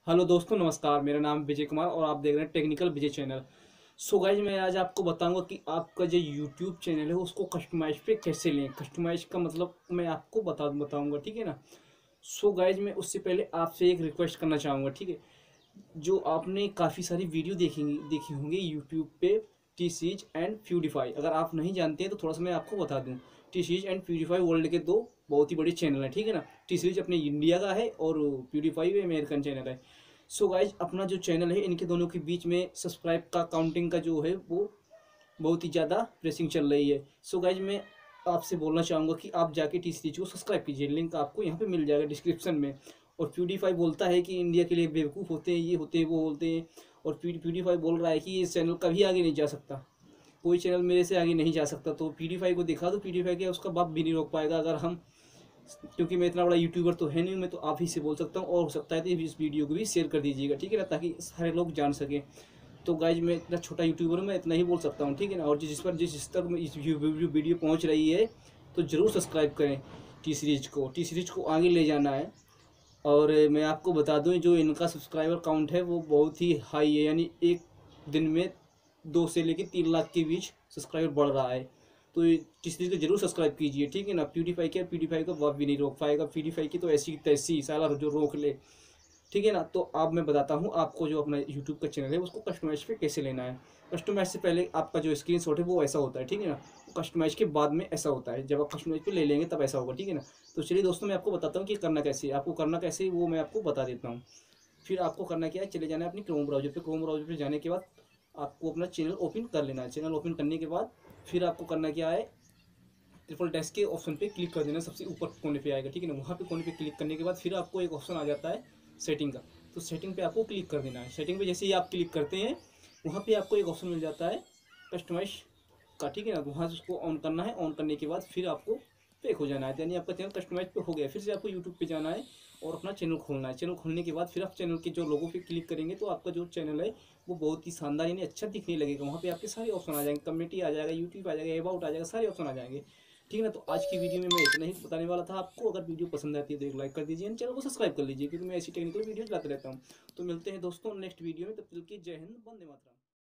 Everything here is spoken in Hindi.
हेलो दोस्तों, नमस्कार। मेरा नाम विजय कुमार और आप देख रहे हैं technical Vijay channel. So guys, मैं आज आपको बताऊंगा कि आपका जो यूट्यूब चैनल है उसको कस्टमाइज पे कैसे लें। कस्टमाइज का मतलब मैं आपको बताऊंगा, ठीक है ना। सो गाइज, मैं उससे पहले आपसे एक रिक्वेस्ट करना चाहूँगा, ठीक है। जो आपने काफ़ी सारी वीडियो देखी होंगी यूट्यूब पे, टी सीरीज एंड प्यूडीफाई। अगर आप नहीं जानते हैं तो थोड़ा सा मैं आपको बता दूं। T series and PewDiePie world के दो बहुत ही बड़े चैनल हैं, ठीक है ना। टी सीरीज अपने इंडिया का है और प्यूडीफाई अमेरिकन चैनल है। सो गाइज, अपना जो चैनल है इनके दोनों के बीच में सब्सक्राइब का काउंटिंग का जो है वो बहुत ही ज़्यादा प्रेसिंग चल रही है। सो गाइज, मैं आपसे बोलना चाहूँगा कि आप जाके टी सीरीज को सब्सक्राइब कीजिए। लिंक आपको यहाँ पे मिल जाएगा डिस्क्रिप्शन में। और प्यूडीफाई बोलता है कि इंडिया के लिए बेवकूफ़ होते हैं, ये होते हैं, वो होते हैं। और प्यूडीफाई बोल रहा है कि ये चैनल कभी आगे नहीं जा सकता, कोई चैनल मेरे से आगे नहीं जा सकता। तो प्यूडीफाई को दिखा दो, प्यूडीफाई के उसका बाप भी नहीं रोक पाएगा। अगर हम, क्योंकि मैं इतना बड़ा यूट्यूबर तो है नहीं, मैं तो आप ही से बोल सकता हूँ। और हो सकता है तो इस वीडियो को भी शेयर कर दीजिएगा, ठीक है ना, ताकि सारे लोग जान सकें। तो गाइज, मैं इतना छोटा यूट्यूबर हूँ, मैं इतना ही बोल सकता हूँ, ठीक है ना। और जिस तक इस वीडियो पहुँच रही है तो ज़रूर सब्सक्राइब करें। टी सीरीज को आगे ले जाना है। और मैं आपको बता दूं, जो इनका सब्सक्राइबर काउंट है वो बहुत ही हाई है, यानी एक दिन में 2 से लेकर 3 लाख के बीच सब्सक्राइबर बढ़ रहा है। तो किसी को जरूर सब्सक्राइब कीजिए, ठीक है ना। प्यूडीफाई को वह भी नहीं रोक पाएगा। प्यूडीफाई की तो ऐसी की तैसी साला जो रोक ले, ठीक है ना। तो अब मैं बताता हूँ आपको, जो अपना यूट्यूब का चैनल है उसको कस्टमाइज पे कैसे लेना है। कस्टमाइज से पहले आपका जो स्क्रीनशॉट है वो ऐसा होता है, ठीक है ना। कस्टमाइज के बाद में ऐसा होता है, जब आप कस्टमाइज पे ले लेंगे तब ऐसा होगा, ठीक है ना। तो चलिए दोस्तों, मैं आपको बताता हूँ कि करना कैसे है। आपको करना कैसे है वो मैं आपको बता देता हूँ। फिर आपको करना क्या है, चले जाना है अपनी क्रोम ब्राउजर पे। क्रोम ब्राउजर पे जाने के बाद आपको अपना चैनल ओपन कर लेना है। चैनल ओपन करने के बाद फिर आपको करना क्या है, ट्रिपल डैश के ऑप्शन पे क्लिक कर देना। सबसे ऊपर कोने पे आएगा, ठीक है ना। वहाँ पे कोने पे क्लिक करने के बाद फिर आपको एक ऑप्शन आ जाता है सेटिंग का। तो सेटिंग पे आपको क्लिक कर देना है। सेटिंग पे जैसे ही आप क्लिक करते हैं वहाँ पे आपको एक ऑप्शन मिल जाता है कस्टमाइज का, ठीक है ना। तो वहाँ से उसको ऑन करना है। ऑन करने के बाद फिर आपको पैक हो जाना है, यानी आपका चैनल कस्टमाइज पे हो गया। फिर से आपको यूट्यूब पे जाना है और अपना चैनल खोलना है। चैनल खोलने के बाद फिर आप चैनल के जो लोगों पे क्लिक करेंगे तो आपका जो चैनल है वो बहुत ही शानदार यानी अच्छा दिखने लगेगा। वहाँ पे आपके सारे ऑप्शन आ जाएंगे, कम्युनिटी आ जाएगा, यूट्यूब आ जाएगा, अबाउट आ जाएगा, सारे ऑप्शन आ जाएंगे, ठीक है ना। तो आज की वीडियो में मैं इतना ही बताने वाला था आपको। अगर वीडियो पसंद आती है तो एक लाइक कर दीजिए, चैनल को सब्सक्राइब कर लीजिए, क्योंकि मैं ऐसी टेक्निकल वीडियो लाते रहता हूँ। तो मिलते हैं दोस्तों नेक्स्ट वीडियो में, तब तक के जय हिंद, वंदे मातरम।